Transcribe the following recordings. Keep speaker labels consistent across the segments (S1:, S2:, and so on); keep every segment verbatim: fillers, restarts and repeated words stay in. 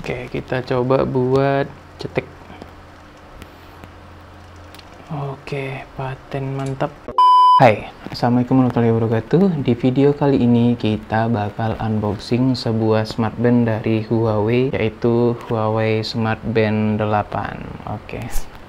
S1: Oke, kita coba buat cetek. Oke, paten mantap. Hai, assalamualaikum warahmatullahi wabarakatuh. Di video kali ini kita bakal unboxing sebuah smartband dari Huawei, yaitu Huawei Smartband delapan. Oke.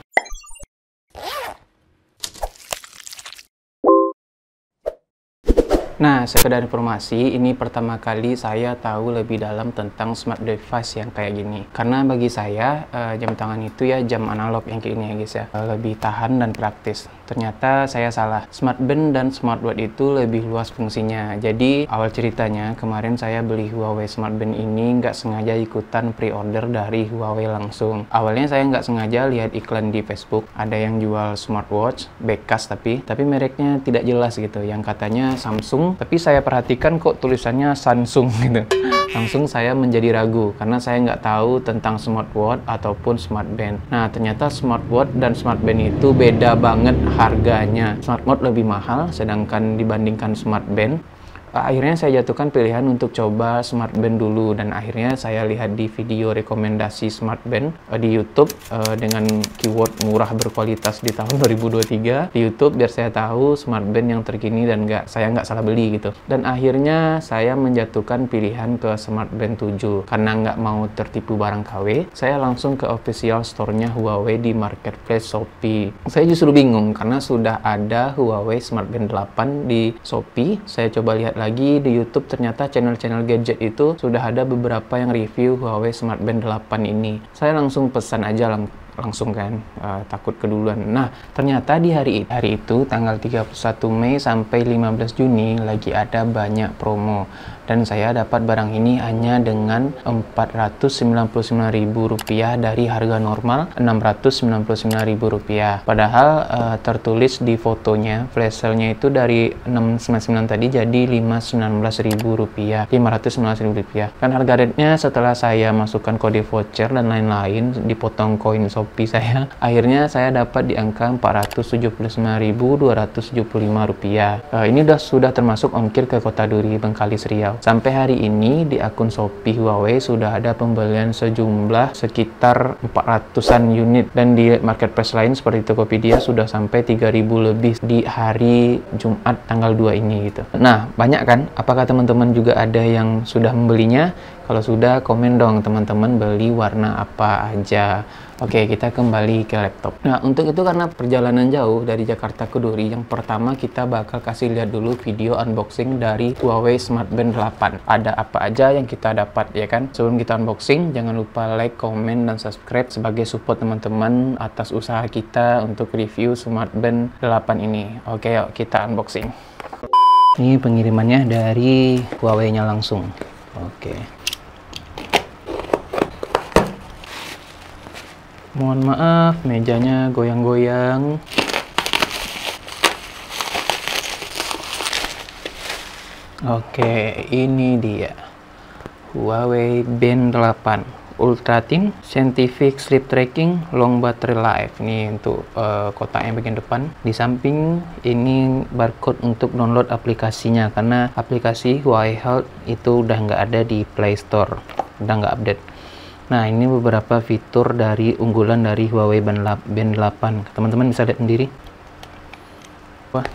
S1: Nah, sekedar informasi, ini pertama kali saya tahu lebih dalam tentang smart device yang kayak gini. Karena bagi saya, uh, jam tangan itu ya jam analog yang kayak ini ya guys ya. Uh, lebih tahan dan praktis. Ternyata saya salah. Smartband dan smartwatch itu lebih luas fungsinya. Jadi, awal ceritanya, kemarin saya beli Huawei Smartband ini nggak sengaja ikutan pre-order dari Huawei langsung. Awalnya saya nggak sengaja lihat iklan di Facebook. Ada yang jual smartwatch, bekas tapi, tapi mereknya tidak jelas gitu. Yang katanya Samsung, tapi saya perhatikan kok tulisannya Samsung gitu. Langsung saya menjadi ragu karena saya nggak tahu tentang smartwatch ataupun smartband. Nah, ternyata smartwatch dan smartband itu beda banget harganya. Smartwatch lebih mahal sedangkan dibandingkan smartband. Akhirnya saya jatuhkan pilihan untuk coba smartband dulu, dan akhirnya saya lihat di video rekomendasi smartband uh, di YouTube uh, dengan keyword murah berkualitas di tahun dua ribu dua puluh tiga di YouTube, biar saya tahu smartband yang terkini dan nggak saya nggak salah beli gitu. Dan akhirnya saya menjatuhkan pilihan ke smartband tujuh karena nggak mau tertipu barang K W. Saya langsung ke official store-nya Huawei di marketplace Shopee. Saya justru bingung karena sudah ada Huawei Smartband delapan di Shopee. Saya coba lihat lagi di YouTube, ternyata channel-channel gadget itu sudah ada beberapa yang review Huawei Smartband delapan ini. Saya langsung pesan aja lang langsung kan, uh, takut keduluan. Nah, ternyata di hari, hari itu tanggal tiga puluh satu Mei sampai lima belas Juni lagi ada banyak promo. Dan saya dapat barang ini hanya dengan empat ratus sembilan puluh sembilan ribu rupiah dari harga normal enam ratus sembilan puluh sembilan ribu rupiah. Padahal uh, tertulis di fotonya flash sale-nya itu dari enam ratus sembilan puluh sembilan tadi jadi lima ratus sembilan belas ribu rupiah, lima ratus sembilan belas ribu rupiah. Kan harga rate-nya setelah saya masukkan kode voucher dan lain-lain, dipotong koin Shopee saya, akhirnya saya dapat di angka empat ratus tujuh puluh sembilan ribu dua ratus tujuh puluh lima rupiah. Uh, ini udah sudah termasuk ongkir ke Kota Duri, Bengkalis, Riau. Sampai hari ini di akun Shopee Huawei sudah ada pembelian sejumlah sekitar empat ratusan unit, dan di marketplace lain seperti Tokopedia sudah sampai tiga ribu lebih di hari Jumat tanggal dua ini gitu. Nah, banyak kan? Apakah teman-teman juga ada yang sudah membelinya? Kalau sudah, komen dong teman-teman beli warna apa aja. Oke, kita kembali ke laptop. Nah, untuk itu karena perjalanan jauh dari Jakarta ke Duri, yang pertama kita bakal kasih lihat dulu video unboxing dari Huawei Smartband delapan. Ada apa aja yang kita dapat, ya kan? Sebelum kita unboxing, jangan lupa like, komen, dan subscribe sebagai support teman-teman atas usaha kita untuk review Smartband delapan ini. Oke, yuk kita unboxing. Ini pengirimannya dari Huawei-nya langsung. Oke. Mohon maaf, mejanya goyang-goyang. Oke, ini dia Huawei Band delapan Ultra Thin Scientific Sleep Tracking Long Battery Life. Ini untuk uh, kotaknya bagian depan. Di samping ini barcode untuk download aplikasinya, karena aplikasi Huawei Health itu udah nggak ada di Play Store, udah nggak update. Nah, ini beberapa fitur dari unggulan dari Huawei Band delapan. Teman-teman bisa lihat sendiri. Wah.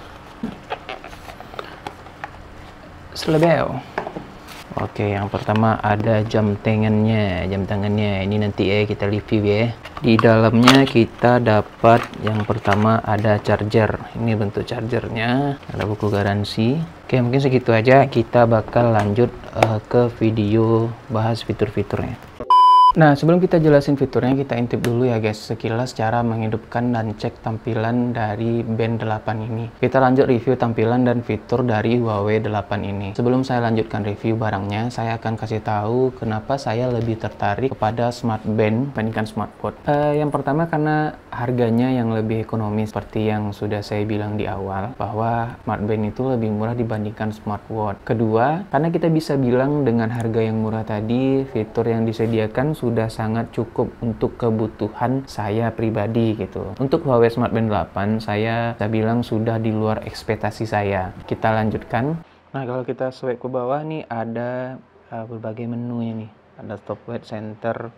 S1: Selebel. Oke, yang pertama ada jam tangannya. Jam tangannya ini nanti ya kita review ya. Di dalamnya kita dapat yang pertama ada charger. Ini bentuk chargernya. Ada buku garansi. Oke, mungkin segitu aja. Kita bakal lanjut uh, ke video bahas fitur-fiturnya. Nah, sebelum kita jelasin fiturnya, kita intip dulu ya guys, sekilas cara menghidupkan dan cek tampilan dari Band delapan ini. Kita lanjut review tampilan dan fitur dari Huawei delapan ini. Sebelum saya lanjutkan review barangnya, saya akan kasih tahu kenapa saya lebih tertarik kepada Smartband dibandingkan smartwatch. Uh, yang pertama karena harganya yang lebih ekonomis, seperti yang sudah saya bilang di awal, bahwa Smartband itu lebih murah dibandingkan smartwatch. Kedua, karena kita bisa bilang dengan harga yang murah tadi, fitur yang disediakan sudah sangat cukup untuk kebutuhan saya pribadi gitu. Untuk Huawei Smartband delapan, saya bisa bilang sudah di luar ekspektasi saya. Kita lanjutkan. Nah, kalau kita swipe ke bawah nih ada uh, berbagai menu ini. ada stopwatch, center.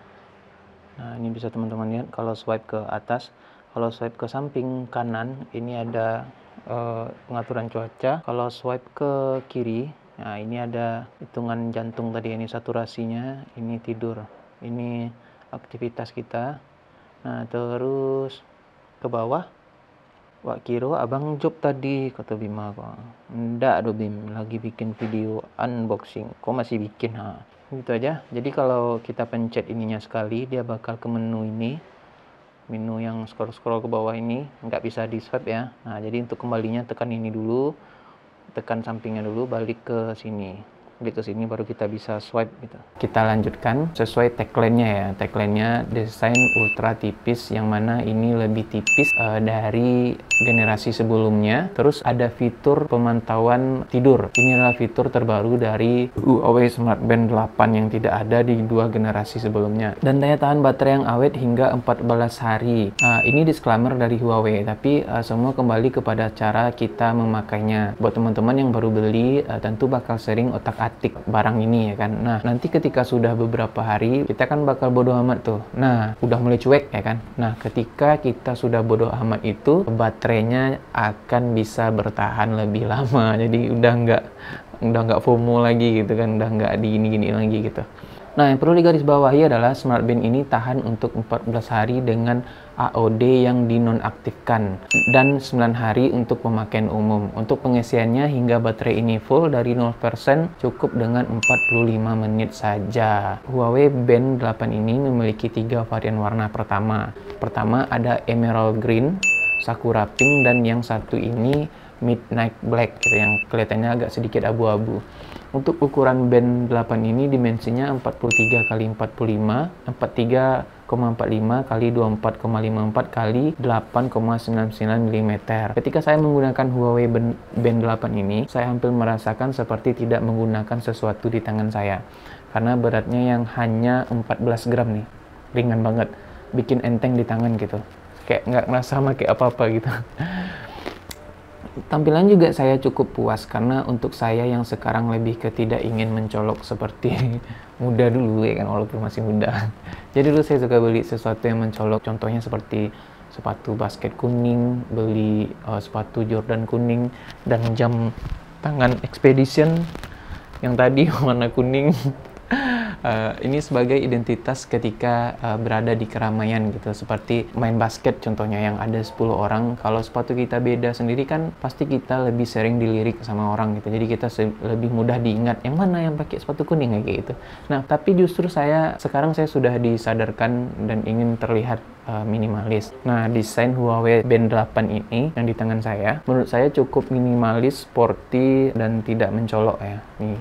S1: Nah, ini bisa teman-teman lihat kalau swipe ke atas. Kalau swipe ke samping kanan, ini ada uh, pengaturan cuaca. Kalau swipe ke kiri, nah ini ada hitungan jantung tadi, ini saturasinya, ini tidur, ini aktivitas kita. Nah, terus ke bawah, wak kiro abang job tadi, kata Bima kok. Ndak do Bim, lagi bikin video unboxing. Kok masih bikin ha? Gitu aja. Jadi kalau kita pencet ininya sekali, dia bakal ke menu ini, menu yang scroll-scroll ke bawah ini, nggak bisa di swipe ya. Nah, jadi untuk kembalinya tekan ini dulu, tekan sampingnya dulu, balik ke sini. Balik ke sini baru kita bisa swipe gitu. Kita lanjutkan sesuai tagline-nya ya. Tagline-nya desain ultra tipis, yang mana ini lebih tipis uh, dari generasi sebelumnya. Terus ada fitur pemantauan tidur. Ini adalah fitur terbaru dari Huawei Smart Band delapan yang tidak ada di dua generasi sebelumnya. Dan daya tahan baterai yang awet hingga empat belas hari. Uh, ini disclaimer dari Huawei, tapi uh, semua kembali kepada cara kita memakainya. Buat teman-teman yang baru beli, uh, tentu bakal sering otak-atik barang ini ya kan. Nah, nanti ketika sudah beberapa hari, kita kan bakal bodoh amat tuh. Nah, udah mulai cuek ya kan. Nah, ketika kita sudah bodoh amat itu, baterainya akan bisa bertahan lebih lama. Jadi udah nggak udah nggak FOMO lagi gitu kan, udah nggak di gini-gini lagi gitu. Nah, yang perlu digarisbawahi adalah Smart Band ini tahan untuk empat belas hari dengan A O D yang dinonaktifkan dan sembilan hari untuk pemakaian umum. Untuk pengisiannya hingga baterai ini full dari nol persen cukup dengan empat puluh lima menit saja. Huawei Band delapan ini memiliki tiga varian warna. Pertama, pertama ada Emerald Green, Sakura Pink, dan yang satu ini Midnight Black gitu, yang kelihatannya agak sedikit abu-abu. Untuk ukuran Band delapan ini dimensinya empat puluh tiga kali empat puluh lima, empat puluh tiga koma empat lima kali dua puluh empat koma lima empat kali delapan koma sembilan sembilan milimeter. Ketika saya menggunakan Huawei Band delapan ini, saya hampir merasakan seperti tidak menggunakan sesuatu di tangan saya. Karena beratnya yang hanya empat belas gram nih. Ringan banget. Bikin enteng di tangan gitu. Kayak nggak ngerasa pakai apa-apa gitu. Tampilan juga saya cukup puas, karena untuk saya yang sekarang lebih ke tidak ingin mencolok seperti muda dulu ya kan, walaupun masih muda. Jadi dulu saya suka beli sesuatu yang mencolok, contohnya seperti sepatu basket kuning, beli uh, sepatu Jordan kuning, dan jam tangan Expedition yang tadi warna kuning. Uh, ini sebagai identitas ketika uh, berada di keramaian gitu, seperti main basket contohnya yang ada sepuluh orang. Kalau sepatu kita beda sendiri kan pasti kita lebih sering dilirik sama orang gitu, jadi kita lebih mudah diingat yang mana yang pakai sepatu kuning kayak gitu. Nah, tapi justru saya sekarang saya sudah disadarkan dan ingin terlihat uh, minimalis. Nah, desain Huawei Band delapan ini yang di tangan saya menurut saya cukup minimalis, sporty, dan tidak mencolok ya. Nih,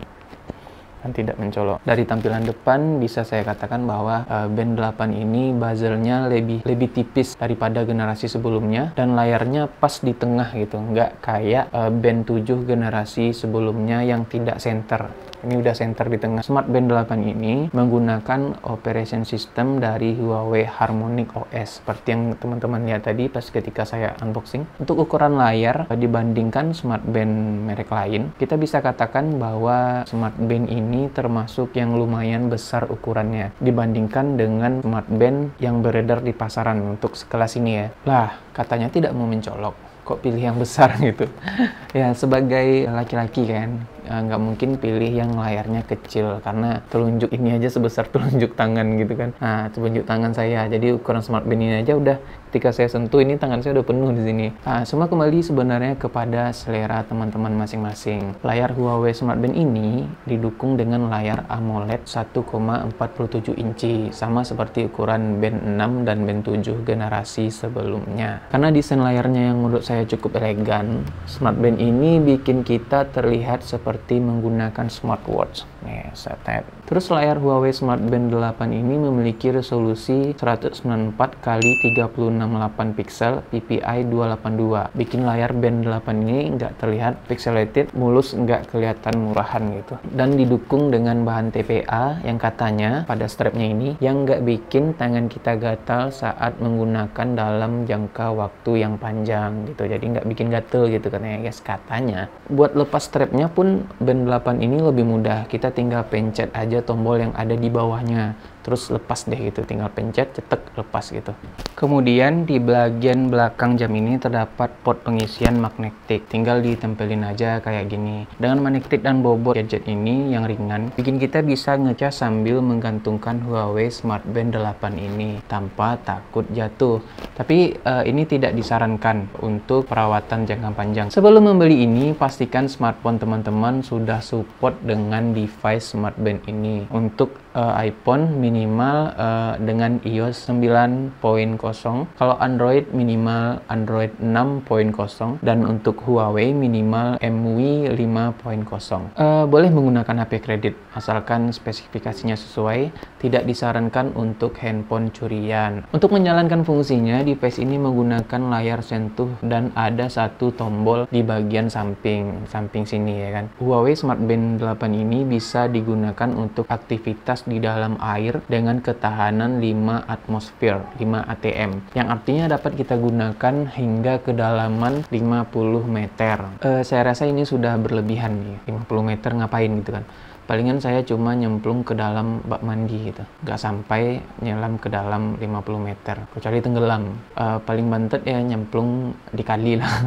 S1: kan tidak mencolok. Dari tampilan depan bisa saya katakan bahwa uh, Band delapan ini bezelnya lebih lebih tipis daripada generasi sebelumnya, dan layarnya pas di tengah gitu, nggak kayak uh, Band tujuh generasi sebelumnya yang tidak center. Ini udah center di tengah. Smart Band delapan ini menggunakan operation system dari Huawei Harmonic O S seperti yang teman-teman lihat tadi pas ketika saya unboxing. Untuk ukuran layar dibandingkan Smart Band merek lain, kita bisa katakan bahwa Smart Band ini termasuk yang lumayan besar ukurannya dibandingkan dengan Smart Band yang beredar di pasaran untuk sekelas ini ya. Lah, katanya tidak mau mencolok, kok pilih yang besar gitu. Ya, sebagai laki-laki kan nggak mungkin pilih yang layarnya kecil, karena telunjuk ini aja sebesar telunjuk tangan gitu kan. Nah, telunjuk tangan saya, jadi ukuran Smart Band ini aja udah, ketika saya sentuh ini tangan saya udah penuh di sini. Nah, semua kembali sebenarnya kepada selera teman-teman masing-masing. Layar Huawei Smart Band ini didukung dengan layar AMOLED satu koma empat tujuh inci, sama seperti ukuran Band enam dan Band tujuh generasi sebelumnya. Karena desain layarnya yang menurut saya cukup elegan, Smart Band ini bikin kita terlihat seperti seperti menggunakan smartwatch. Nih, saya tap. Terus layar Huawei Smart Band delapan ini memiliki resolusi seratus sembilan puluh empat kali tiga puluh enam koma delapan piksel P P I dua delapan dua. Bikin layar Band delapan ini nggak terlihat pixelated, mulus, nggak kelihatan murahan gitu. Dan didukung dengan bahan T P A yang katanya pada strapnya ini yang nggak bikin tangan kita gatal saat menggunakan dalam jangka waktu yang panjang gitu. Jadi nggak bikin gatel gitu katanya guys, katanya. Buat lepas strapnya pun menggunakan Band delapan ini lebih mudah. Kita tinggal pencet aja tombol yang ada di bawahnya, terus lepas deh gitu, tinggal pencet, cetek, lepas gitu. Kemudian di bagian belakang jam ini terdapat port pengisian magnetik, tinggal ditempelin aja kayak gini. Dengan magnetik dan bobot gadget ini yang ringan, bikin kita bisa ngecas sambil menggantungkan Huawei Smart Band delapan ini tanpa takut jatuh. Tapi uh, ini tidak disarankan untuk perawatan jangka panjang. Sebelum membeli ini, pastikan smartphone teman-teman sudah support dengan device Smart Band ini. Untuk uh, iPhone minimal uh, dengan i O S sembilan titik nol, kalau Android minimal Android enam titik nol, dan untuk Huawei minimal M W I lima titik nol. Uh, boleh menggunakan H P kredit asalkan spesifikasinya sesuai. Tidak disarankan untuk handphone curian. Untuk menjalankan fungsinya, device ini menggunakan layar sentuh dan ada satu tombol di bagian samping samping sini ya kan. Huawei Smart Band delapan ini bisa digunakan untuk aktivitas di dalam air dengan ketahanan lima atmosfer, lima A T M, yang artinya dapat kita gunakan hingga kedalaman lima puluh meter. Uh, saya rasa ini sudah berlebihan nih, lima puluh meter ngapain gitu kan. Palingan saya cuma nyemplung ke dalam bak mandi gitu, nggak sampai nyelam ke dalam lima puluh meter, kecuali tenggelam. Uh, paling bantet ya nyemplung di kali lah.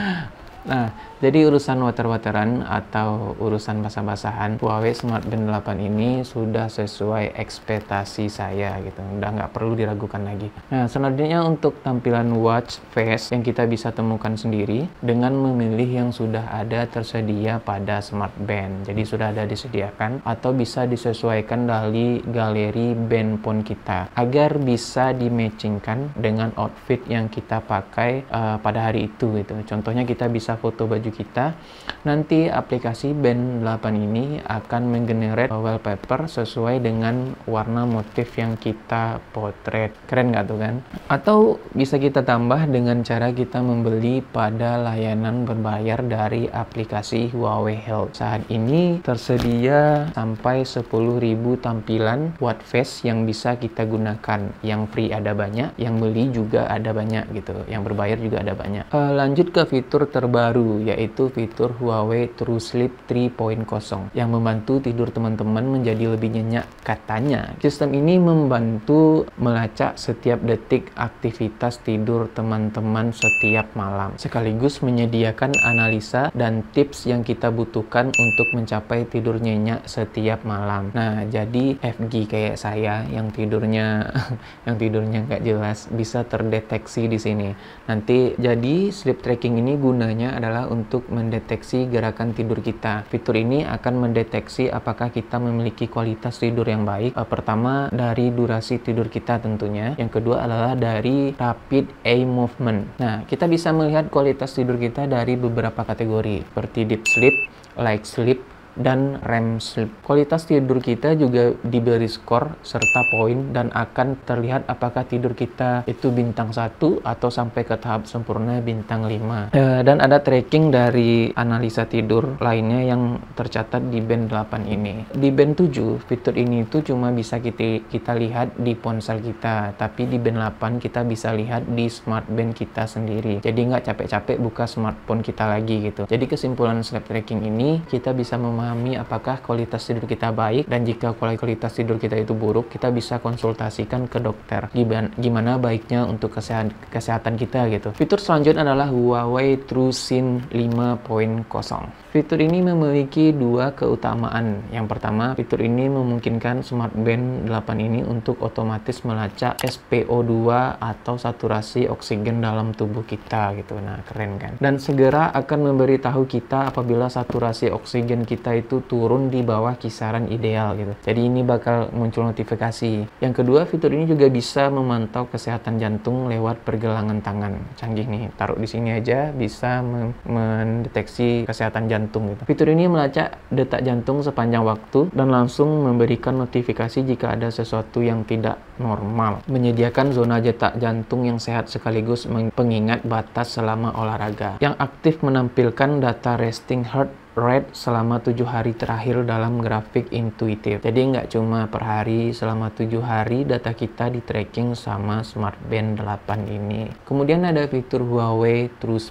S1: Nah, jadi urusan water-wateran atau urusan basah-basahan, Huawei Smart Band delapan ini sudah sesuai ekspektasi saya gitu. Udah nggak perlu diragukan lagi. Nah, selanjutnya untuk tampilan watch face yang kita bisa temukan sendiri dengan memilih yang sudah ada tersedia pada Smart Band. Jadi sudah ada disediakan atau bisa disesuaikan dari galeri band phone kita agar bisa dimatchingkan dengan outfit yang kita pakai uh, pada hari itu gitu. Contohnya kita bisa foto baju kita, nanti aplikasi Band delapan ini akan menggenerate wallpaper sesuai dengan warna motif yang kita potret. Keren nggak tuh kan? Atau bisa kita tambah dengan cara kita membeli pada layanan berbayar dari aplikasi Huawei Health. Saat ini tersedia sampai sepuluh ribu tampilan watch face yang bisa kita gunakan. Yang free ada banyak, yang beli juga ada banyak gitu, yang berbayar juga ada banyak. Uh, lanjut ke fitur terbaru baru, yaitu fitur Huawei True Sleep tiga titik nol yang membantu tidur teman-teman menjadi lebih nyenyak katanya. Sistem ini membantu melacak setiap detik aktivitas tidur teman-teman setiap malam, sekaligus menyediakan analisa dan tips yang kita butuhkan untuk mencapai tidur nyenyak setiap malam. Nah, jadi F G kayak saya yang tidurnya yang tidurnya nggak jelas bisa terdeteksi di sini. Nanti jadi sleep tracking ini gunanya adalah untuk mendeteksi gerakan tidur kita. Fitur ini akan mendeteksi apakah kita memiliki kualitas tidur yang baik. E, pertama dari durasi tidur kita tentunya. Yang kedua adalah dari rapid eye movement. Nah, kita bisa melihat kualitas tidur kita dari beberapa kategori seperti deep sleep, light sleep, dan R E M sleep. Kualitas tidur kita juga diberi skor serta poin dan akan terlihat apakah tidur kita itu bintang satu atau sampai ke tahap sempurna bintang lima. E, dan ada tracking dari analisa tidur lainnya yang tercatat di Band delapan ini. Di Band tujuh, fitur ini itu cuma bisa kita, kita lihat di ponsel kita, tapi di Band delapan kita bisa lihat di Smart Band kita sendiri. Jadi nggak capek-capek buka smartphone kita lagi gitu. Jadi kesimpulan sleep tracking ini, kita bisa mem memahami apakah kualitas tidur kita baik, dan jika kualitas tidur kita itu buruk, kita bisa konsultasikan ke dokter gimana, gimana baiknya untuk kesehatan, kesehatan kita gitu. Fitur selanjutnya adalah Huawei TrueSync lima titik nol. Fitur ini memiliki dua keutamaan. Yang pertama, fitur ini memungkinkan Smart Band delapan ini untuk otomatis melacak S P O dua atau saturasi oksigen dalam tubuh kita gitu. Nah, keren kan? Dan segera akan memberitahu kita apabila saturasi oksigen kita itu turun di bawah kisaran ideal gitu. Jadi ini bakal muncul notifikasi. Yang kedua, fitur ini juga bisa memantau kesehatan jantung lewat pergelangan tangan. Canggih nih, taruh di sini aja bisa mendeteksi kesehatan jantung gitu. Fitur ini melacak detak jantung sepanjang waktu dan langsung memberikan notifikasi jika ada sesuatu yang tidak normal. Menyediakan zona detak jantung yang sehat sekaligus pengingat batas selama olahraga. Yang aktif menampilkan data resting heart rate selama tujuh hari terakhir dalam grafik intuitif. Jadi nggak cuma per hari, selama tujuh hari data kita di tracking sama Smart Band delapan ini. Kemudian ada fitur Huawei True Sport.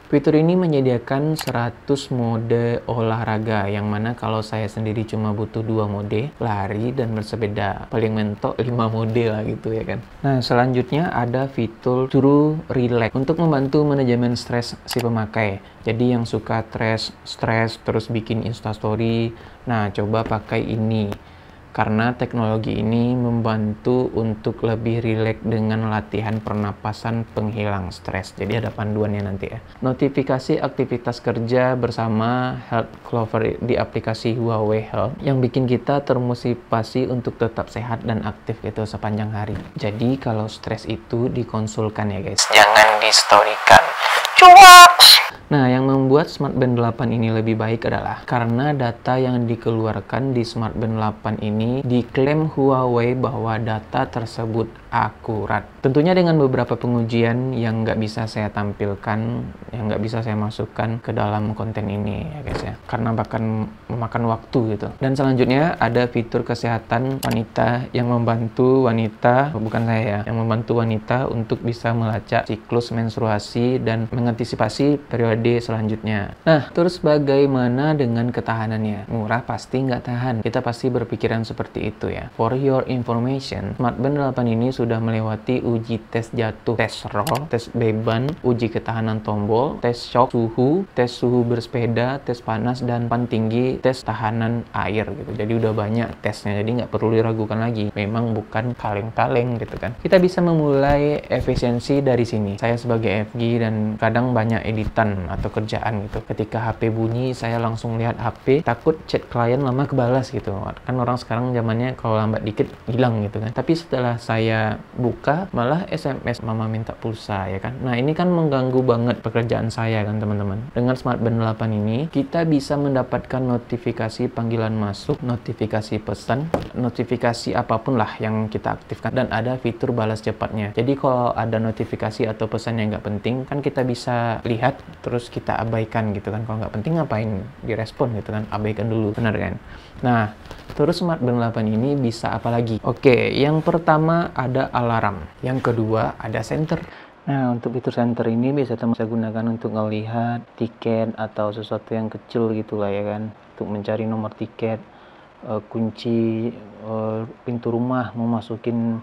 S1: Fitur ini menyediakan seratus mode olahraga, yang mana kalau saya sendiri cuma butuh dua mode, lari dan bersepeda. Paling mentok lima mode lah gitu ya kan. Nah, selanjutnya ada fitur True Relax untuk membantu manajemen stres si pemakai. Jadi yang suka stres, stres terus bikin instastory, nah coba pakai ini. Karena teknologi ini membantu untuk lebih rileks dengan latihan pernapasan penghilang stres. Jadi ada panduannya nanti ya. Notifikasi aktivitas kerja bersama Health Clover di aplikasi Huawei Health yang bikin kita termotivasi untuk tetap sehat dan aktif gitu sepanjang hari. Jadi kalau stres itu dikonsulkan ya guys. Jangan di-storykan. Cuak! Nah, yang membuat Smartband delapan ini lebih baik adalah karena data yang dikeluarkan di Smartband delapan ini diklaim Huawei bahwa data tersebut akurat. Tentunya dengan beberapa pengujian yang nggak bisa saya tampilkan, yang nggak bisa saya masukkan ke dalam konten ini ya guys ya. Karena bahkan memakan waktu gitu. Dan selanjutnya ada fitur kesehatan wanita yang membantu wanita, bukan saya ya, yang membantu wanita untuk bisa melacak siklus menstruasi dan mengantisipasi periode selanjutnya. Nah, terus bagaimana dengan ketahanannya? Murah pasti nggak tahan. Kita pasti berpikiran seperti itu ya. For your information, Smartband delapan ini sudah melewati uji tes jatuh, tes roll, tes beban, uji ketahanan tombol, tes shock suhu, tes suhu bersepeda, tes panas, dan pan tinggi, tes tahanan air gitu. Jadi udah banyak tesnya, jadi nggak perlu diragukan lagi. Memang bukan kaleng-kaleng gitu kan. Kita bisa memulai efisiensi dari sini. Saya sebagai F G dan kadang banyak editan atau kerjaan gitu. Ketika H P bunyi, saya langsung lihat H P, takut chat klien lama kebalas gitu. Kan orang sekarang zamannya kalau lambat dikit hilang gitu kan. Tapi setelah saya buka, malah S M S mama minta pulsa ya kan. Nah, ini kan mengganggu banget pekerjaan saya kan teman-teman. Dengan Smartband delapan ini, kita bisa mendapatkan notifikasi panggilan masuk, notifikasi pesan, notifikasi apapun lah yang kita aktifkan, dan ada fitur balas cepatnya. Jadi kalau ada notifikasi atau pesan yang nggak penting, kan kita bisa lihat terus kita abaikan gitu kan. Kalau nggak penting ngapain direspon gitu kan, abaikan dulu, benar kan. Nah, terus Smartband delapan ini bisa apa lagi? Oke, yang pertama ada alarm, yang kedua ada senter. Nah, untuk fitur senter ini bisa teman saya gunakan untuk melihat tiket atau sesuatu yang kecil gitulah ya kan, untuk mencari nomor tiket, uh, kunci uh, pintu rumah, mau masukin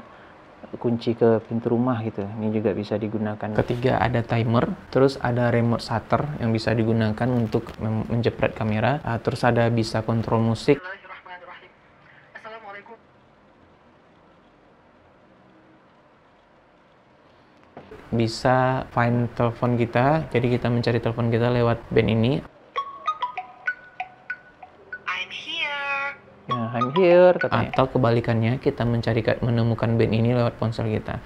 S1: kunci ke pintu rumah gitu. Ini juga bisa digunakan. Ketiga ada timer, terus ada remote shutter yang bisa digunakan untuk menjepret kamera, uh, terus ada bisa kontrol musik. Assalamualaikum. Bisa find telepon kita, jadi kita mencari telepon kita lewat band ini. Ya, I'm here katanya. Atau kebalikannya, kita mencari menemukan band ini lewat ponsel kita.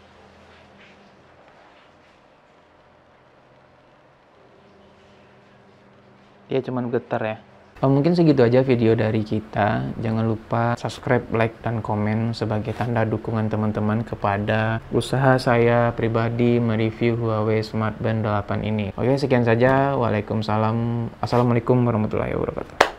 S1: Dia cuman getar ya. Oh, mungkin segitu aja video dari kita. Jangan lupa subscribe, like, dan komen sebagai tanda dukungan teman-teman kepada usaha saya pribadi mereview Huawei Smartband delapan ini. Oke, sekian saja. Waalaikumsalam. Assalamualaikum warahmatullahi wabarakatuh.